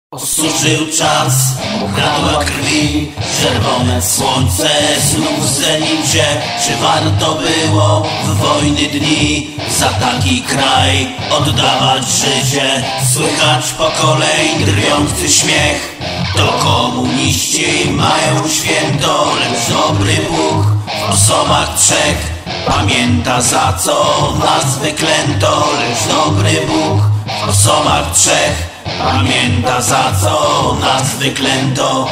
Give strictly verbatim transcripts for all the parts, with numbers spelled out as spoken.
Osuszył czas, ukradła krwi, czerwone słońce znów zenił się. Czy warto było w wojny dni za taki kraj oddawać życie? Słychać po kolei drwiący śmiech. To komuniści mają święto, lecz dobry Bóg w osobach trzech pamięta, za co nas wyklęto. Lecz dobry Bóg w osobach trzech pamięta, za co nas wyklęto.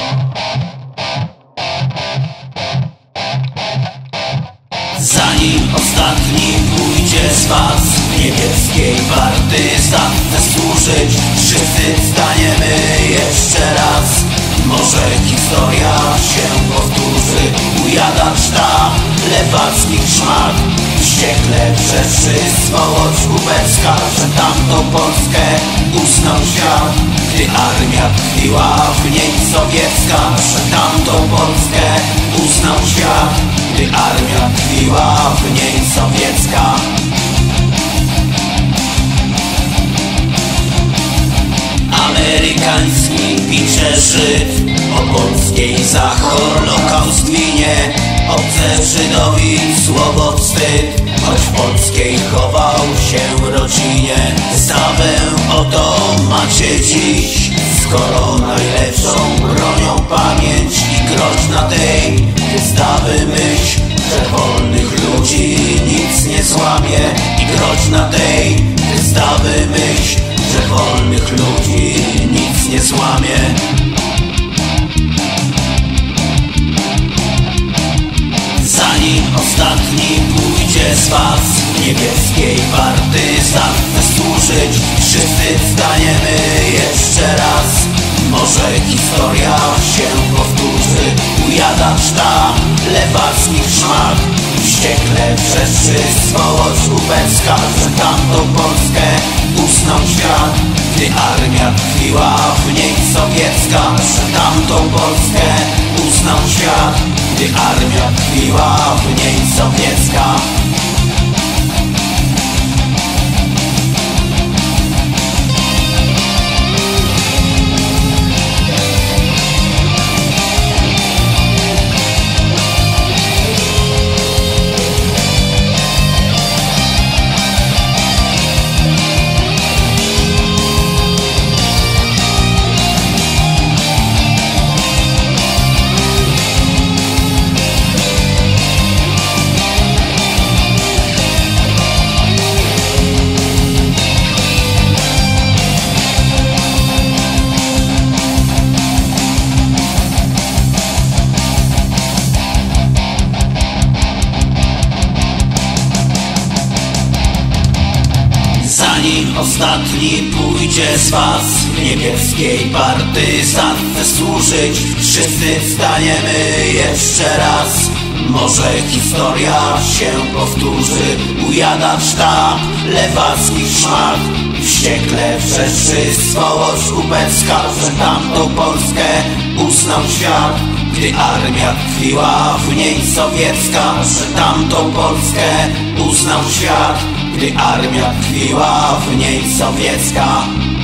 Zanim ostatni pójdzie z was, niebieskiej warty zacznę służyć. Wszyscy staniemy jeszcze raz. Może historia się powtórzy. Ujadacz ta lewackich szmat wściekle wrzeszy swołość kubecka, że tamtą Polskę uznał świat, gdy armia tkwiła w niej sowiecka. Że tamtą Polskę uznał świat, gdy armia tkwiła w niej sowiecka. Amerykański pisze Żyd o polskiej za Holokaust winie. Obce Żydowi słowo wstyd, choć w polskiej chował się rodzinie. Stawę oto macie dziś, skoro najlepszą bronią pamięć i groźna tej wystawy myśl, że wolnych ludzi nic nie złamie. I groźna tej wystawy myśl, że wolnych ludzi nic nie złamie. Zanim ostatni pójdzie z was, niebieskiej warty zacznę służyć. Wszyscy staniemy jeszcze raz. Może historia się powtórzy. Ujadacz ta lewackich szmat wściekle wrzeszy swołość kubecka, że tamtą Polskę uznał świat, gdy armia tkwiła w niej sowiecka. Że tamtą Polskę uznał świat, gdy armia tkwiła w niej sowiecka. Zanim ostatni pójdzie z was, niebieskiej party zacznę służyć. Wszyscy staniemy jeszcze raz. Może historia się powtórzy. Ujadacz ta lewackich szmat wściekle wrzeszy swołość kubecka, że tamtą Polskę uznał świat, gdy armia tkwiła w niej sowiecka. Że tamtą Polskę uznał świat, gdy armia tkwiła w niej sowiecka.